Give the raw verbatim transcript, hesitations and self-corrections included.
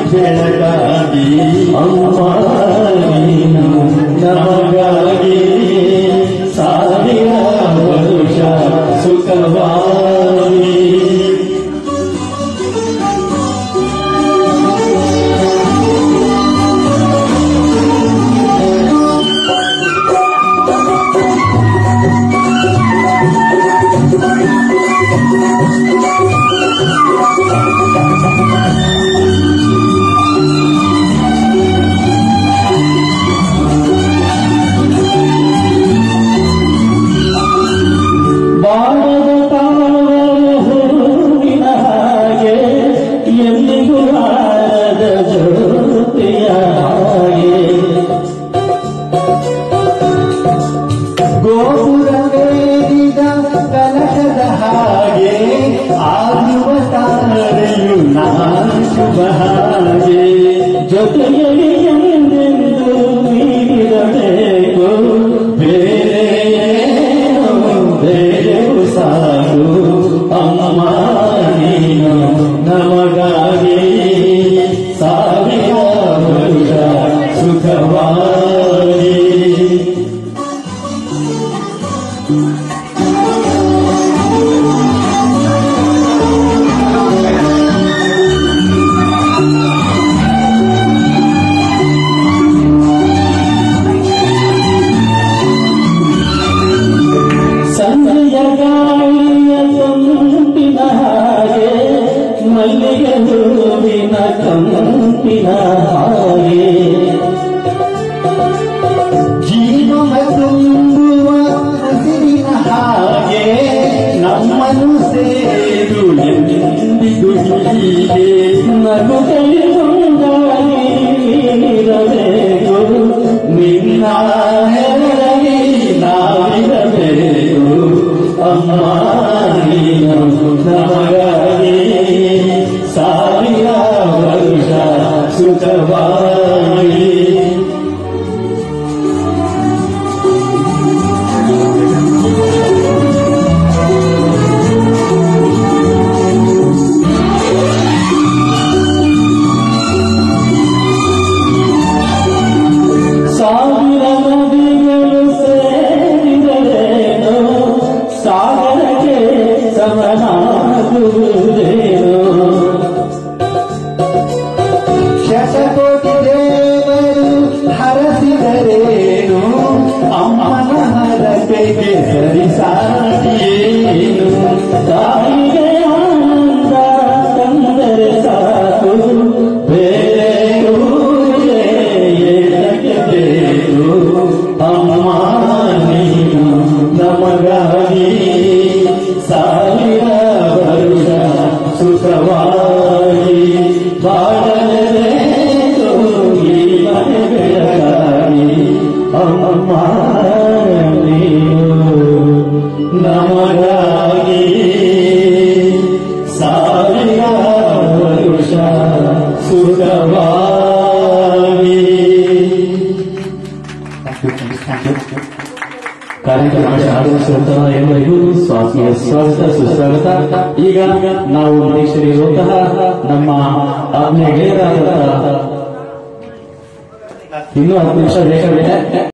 ಬೆಳಗಾಗಿ ಅಮ್ಮ ನೀನು ನಮಗಾಗಿ ಸಾವಿರ ವರುಷ ಸುಖವಾಗಿ ಗೋಪುರವೇರಿದ ಕಲಶದ ಹಾಗೆ ಆಗುವ ತಾರೆಯು ನಾನು ಶುಭ ಹಾಗೆ ಜೊತೆಯಲ್ಲಿ ಎಂದೆಂದು ನೀಡಿರಬೇಕು ಬೇರೇನು ಬೇರೆಯು ಸಾಕು ಅಮ್ಮ ನೀನು ನಮಗಾಗಿ ಸಾವಿರ ವರುಷ ಸುಖವಾಗಿ ಸಂಜೆಯ ಗಾಳಿಯ ತಂಪಿನ ಹಾಗೆ ಮಲ್ಲಿಗೆ ಹೂವಿನ ಕಂಪಿನ ಹಾಗೆ ಜೀವನ ತುಂಬುವ ಹಸಿರಿನ ಹಾಗೆ ನಮ್ಮನ್ನು ಸೇರು ಎಂದಿಗೂ ಹೀಗೆ ನಗುತ್ತಲೇ ಒಂದಾಗಿರಬೇಕು ನಿನ್ನ ಹೆಸರಲ್ಲಿ ನಾವಿರಬೇಕು ಅಮ್ಮ ನೀನು ನಮಗಾಗಿ ಸಾವಿರ ವರುಷ ಸುಖವಾಗಿ ಸಾವಿರ ನದಿಗಳು ಸೇರಿದರೇನು ಸಾಗರಕ್ಕೆ ಸಮನಾಗುವುದೇನು ಶತಕೋಟಿ ದೇವರು ಹರಸಿದರೇನು ಅಮ್ಮನ ಹರಕೆಗೆ ಸರಿಸಾಟಿಯೇನು ತಾಯಿಗೆ ಆನಂದ ತಂದರೆ ಸಾಕು ಬೇರೆ ಅಮ್ಮ ನೀನು ನಮಗಾಗಿ ಸಾವಿರ ವರುಷ ಸುಖವಾಗಿ ಬಾಳಲೇಬೇಕು ಈ ಮನೆ ಬೆಳಗಾಗಿ ಅಮ್ಮ ನೀನು ನಮಗಾಗಿ ಸಾವಿರ ವರುಷ ಸುಖವಾಗಿ ಕಾರ್ಯಕ್ರಮಕ್ಕೆ ಆಗಮಿಸಿರುವಂತಹ ಎಲ್ಲರಿಗೂ ಸ್ವಾಗತ ಸ್ವಾಗತ ಸುಸ್ವಾಗತ. ಈಗ ನಾವು ನಿರೀಕ್ಷೆಯಲ್ಲಿರುವಂತಹ ನಮ್ಮ ಆತ್ಮೀಯ ಗೆಳೆಯರಾದಂತಹ ಇನ್ನೂ ಹತ್ತು ನಿಮಿಷ ಬೇಕಾಗಿದೆ.